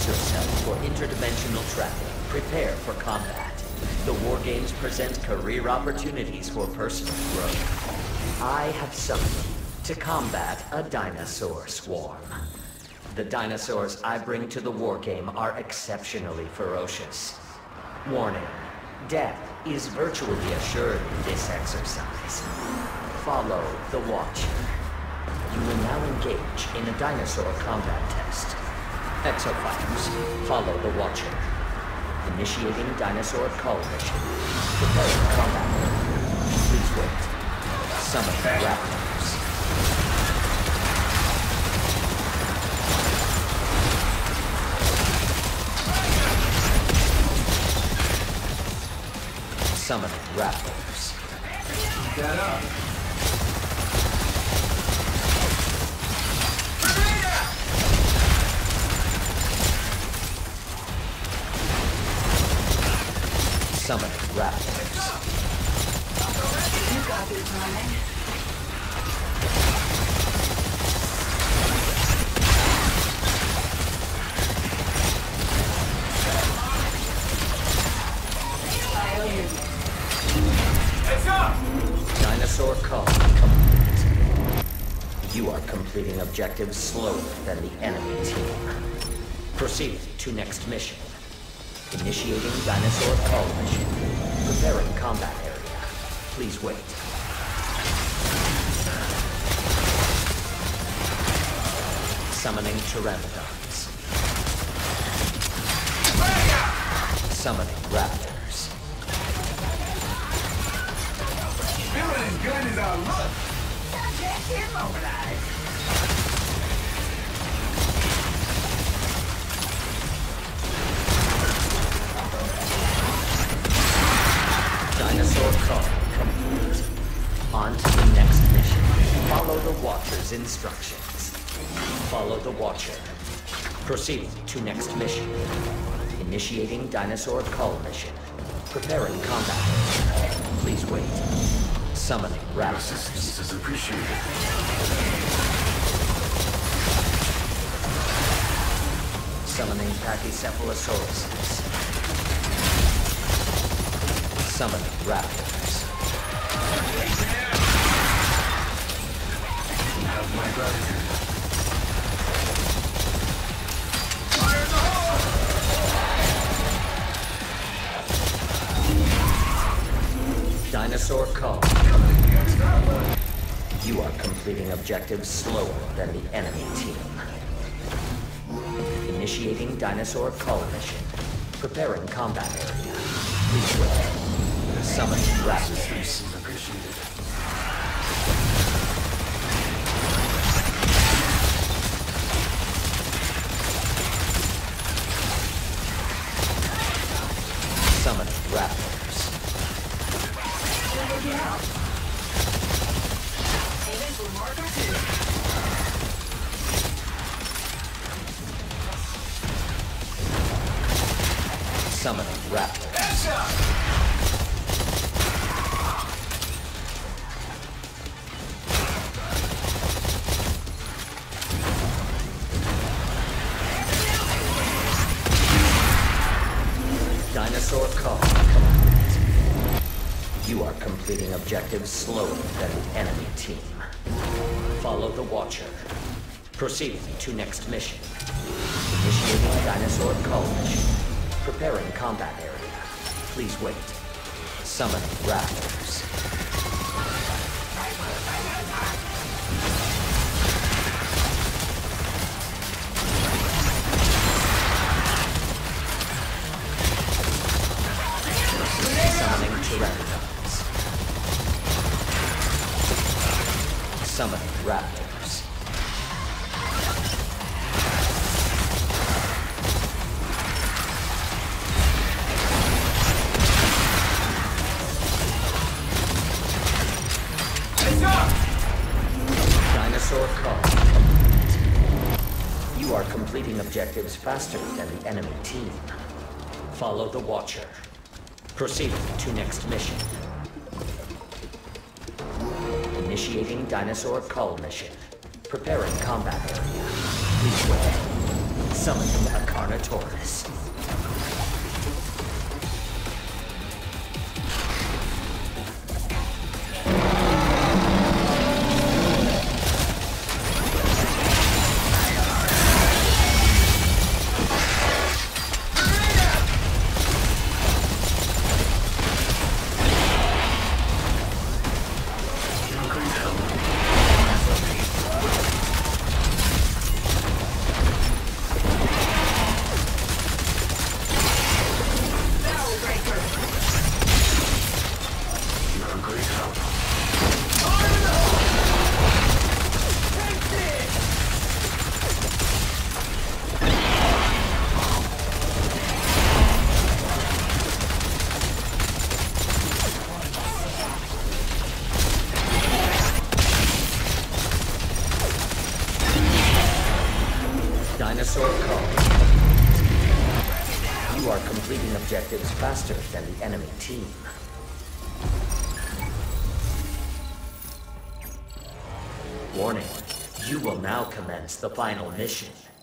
Brace yourself for interdimensional travel. Prepare for combat. The War Games present career opportunities for personal growth. I have summoned you to combat a dinosaur swarm. The dinosaurs I bring to the War Game are exceptionally ferocious. Warning, death is virtually assured in this exercise. Follow the Watcher. You will now engage in a dinosaur combat test. Exofighters, follow the Watcher. Initiating dinosaur call mission. Preparing combat. Please wait. Summon raptors. Summoning raptors. Get up! Summoning raptors. You got this, Ryan. I owe you. Heads up! Dinosaur call complete. You are completing objectives slower than the enemy team. Proceed to next mission. Initiating dinosaur call mission. Preparing combat area. Please wait. Summoning pteranodons. Summoning raptors. Feeling as good as I look! Subject immobilized. Dinosaur call complete. On to the next mission. Follow the Watcher's instructions. Follow the Watcher. Proceed to next mission. Initiating dinosaur call mission. Preparing combat. Please wait. Summoning raptors. Assistance is appreciated. Summoning Pachycephalosauruses. Summoning raptors. You have my gratitude. Dinosaur call. You are completing objectives slower than the enemy team. Initiating dinosaur call mission. Preparing combat area. Please wait. Summoning raptors. Assistance is appreciated. Summoning raptors. Initial marker 2. Summoning raptors. Headshot! Dinosaur call complete. You are completing objectives slower than the enemy team. Follow the Watcher. Proceed to next mission. Initiating dinosaur call mission. Preparing combat area. Please wait. Summoning raptors. Summoning pteranodons. Summoning raptors. Heads up! Dinosaur call complete. You are completing objectives faster than the enemy team. Follow the Watcher. Proceed to next mission. Initiating dinosaur call mission. Preparing combat area. Please wait. Summoning a Carnotaurus. Dinosaur Call. You are completing objectives faster than the enemy team. Warning, you will now commence the final mission.